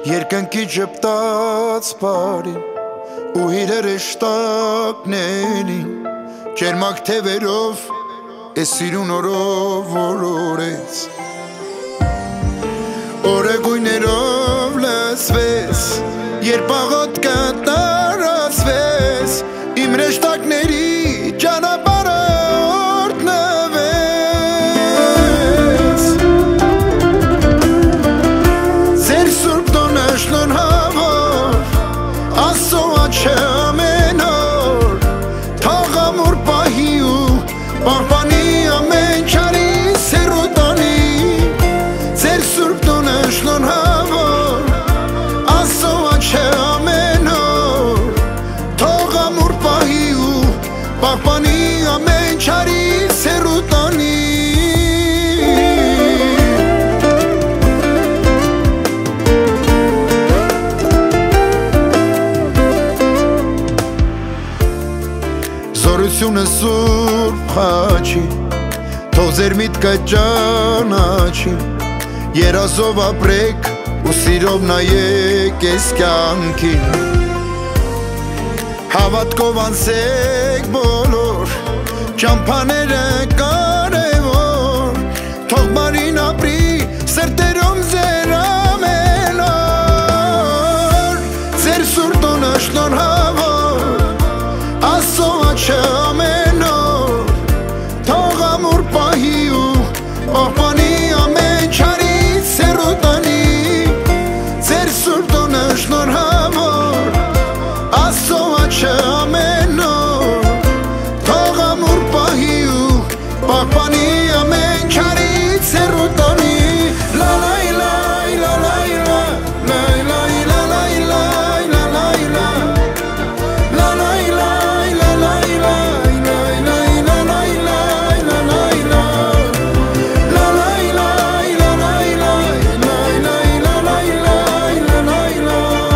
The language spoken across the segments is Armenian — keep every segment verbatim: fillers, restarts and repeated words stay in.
Երկնքի ճպտած բարին ու իրերը շտակներին Ճերմակ թևերով ես սիրուն օրով որորեց Օրեգույներով լսվես Երբ աղոտքը տարածվես Իմ ռեշտակների ճանապարհը օրհնվեց Ձեր սուրբ տոնը շնորհավոր Աստծո աչքը ամեն օր Թող ամուր պահի ու պահպանի ամեն չարի սերոտանի Ձեր սուրբ տոնը շնորհավոր Աստծո աչքը ամեն օր Թող ամուր պահի ու պահպանի ամեն չարի սերոտանի Զորությունը սուրբ խաչի Թող ձեր միտքը ճանաչի Երազով ապրեք ու սիրով նայեք ես կյանքին Հավատքով անցեք բոլոր Ճամփաները կարևոր Թող բարին ապրի սրտերում ձեր ամեն օր Ձեր սուրբ տոնը շնորհավոր Աստծո աչքը ամեն օր Թող ամուր պահի ու պահպանի ամեն չարի սերոտանի Ձեր սուրբ տոնը շնորհավոր Աստծո աչքը ամեն օր Թող ամուր պահի ու պահպանի ամեն չարի սերոտանի Լա լա լա լա լա լա լա լա լա լա լա լա լա La la la la la la la la la la la la la la La la la la la la la la la la la la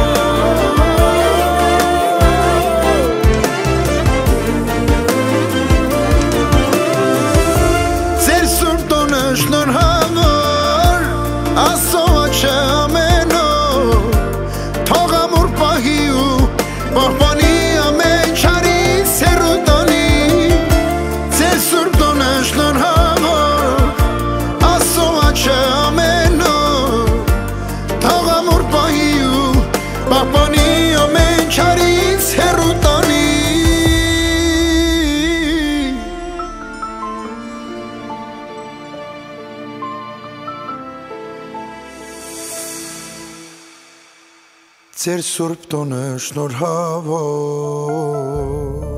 Ձեր սուրբ տոնը շնորհավոր Աստծո աչքը ամեն օր Թող ամուր պահի ու պահպանի ամեն չարի սերոտանի Ձեր սուրբ տոնը շնորհավոր Աստծո աչքը ամեն օր Թող ամուր պահի ու պահպանի ամեն չարի սերոտանի Ձեր սուրբ տոնը շնորհավոր